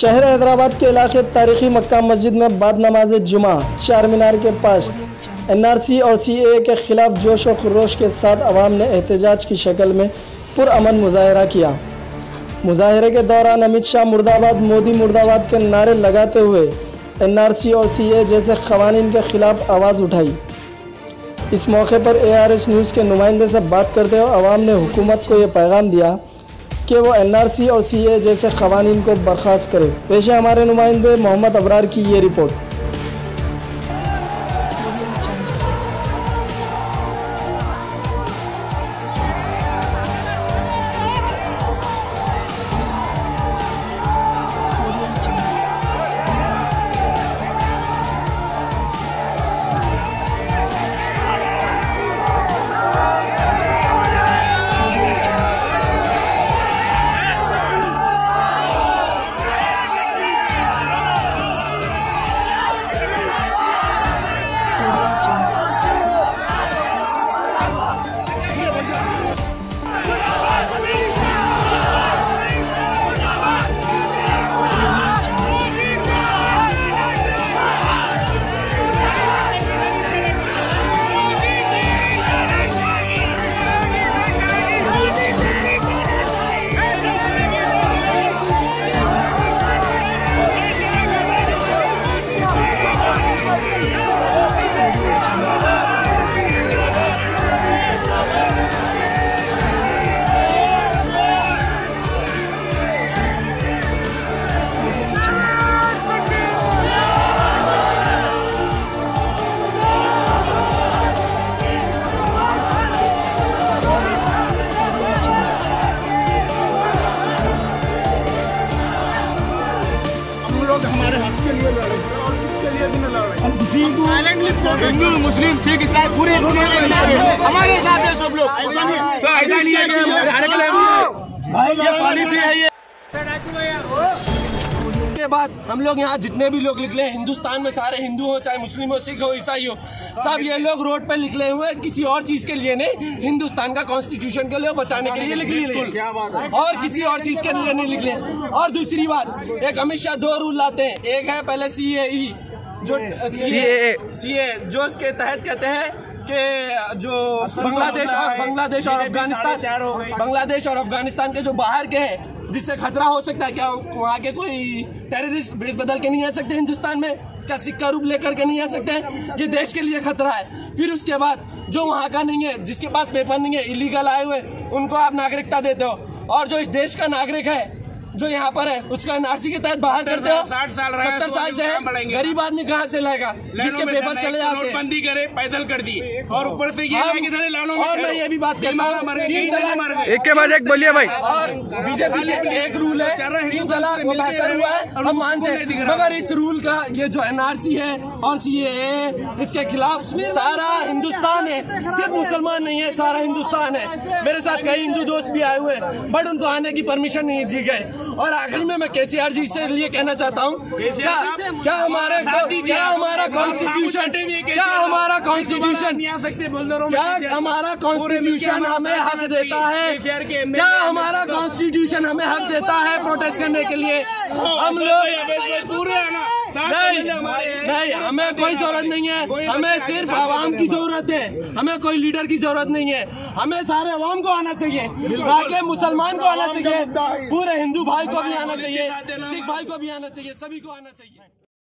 शहर हैदराबाद के इलाके तारीखी मक्का मस्जिद में बाद नमाज जुमा चार मीनार के पास एनआरसी और सीएए के खिलाफ जोश और खरोश के साथ अवाम ने एहतजाज की शक्ल में पुरअमन मुजाहरा किया। मुजाहरे के दौरान अमित शाह मुर्दाबाद, मोदी मुर्दाबाद के नारे लगाते हुए एनआरसी और सीएए जैसे क़वानीन के खिलाफ आवाज़ उठाई। इस मौके पर ARH न्यूज़ के नुमाइंदे से बात करते हुए अवाम ने हुकूमत को ये पैगाम दिया कि वो एनआरसी और सीएए जैसे क़वानीन को बर्खास्त करे। पेश है हमारे नुमाइंदे मोहम्मद अबरार की ये रिपोर्ट। हमारे हक के लिए लड़े और किसके लिए भी न लड़े। हम किसी को हिंदू मुस्लिम सिख ईसाई पूरे हमारे साथ है सब लोग। ऐसा नहीं है के बाद हम लोग यहाँ जितने भी लोग निकले हिंदुस्तान में, सारे हिंदू हो चाहे मुस्लिम हो, सिख हो, ईसाई हो, सब ये लोग रोड पे निकले हुए हैं किसी और चीज के लिए नहीं, हिंदुस्तान का कॉन्स्टिट्यूशन के लिए बचाने के लिए निकले और किसी और चीज के लिए नहीं निकले। और दूसरी बात, एक अमित शाह दो रूल लाते हैं। एक है पहले सीएए जो सीए जो इसके तहत कहते हैं कि जो बांग्लादेश और अफगानिस्तान के जो बाहर के हैं जिससे खतरा हो सकता है, क्या वहाँ के कोई टेररिस्ट भेष बदल के नहीं आ सकते हिंदुस्तान में? क्या सिक्का रूप लेकर के नहीं आ सकते? ये देश के लिए खतरा है। फिर उसके बाद जो वहाँ का नहीं है, जिसके पास पेपर नहीं है, इलीगल आए हुए, उनको आप नागरिकता देते हो। और जो इस देश का नागरिक है जो यहाँ पर है उसका एनआरसी के तहत बाहर करते हो। 70 साल से है, गरीब आदमी कहाँ से लाएगा जिसके पेपर चले जाते हैं? बंदी करे, पैदल कर दी और ऊपर से ये और मैं ये भी बात करता हूँ, एक के बाद एक बोलिए भाई। और बीजेपी के एक रूल है 3 तलाक वो बेहतर हुआ है, हम मानते हैं, मगर इस रूल का ये जो एनआरसी है और सीएए इसके खिलाफ सारा हिंदुस्तान है, सिर्फ मुसलमान नहीं है, सारा हिंदुस्तान है। मेरे साथ कई हिंदू दोस्त भी आए हुए हैं बट उनको आने की परमिशन नहीं दी गई। और आखिरी में मैं केसीआर जी से लिए कहना चाहता हूँ, क्या हमारा कॉन्स्टिट्यूशन हमें हक देता है? क्या हमारा कॉन्स्टिट्यूशन हमें हक देता है प्रोटेस्ट करने के लिए? हम लोग नहीं, हमें कोई जरूरत नहीं है, हमें सिर्फ आवाम की जरूरत है, हमें कोई लीडर की जरूरत नहीं है। हमें सारे आवाम को आना चाहिए, बाकी मुसलमान को आना चाहिए, पूरे हिंदू भाई को भी आना चाहिए, सिख भाई को भी आना चाहिए, सभी को आना चाहिए।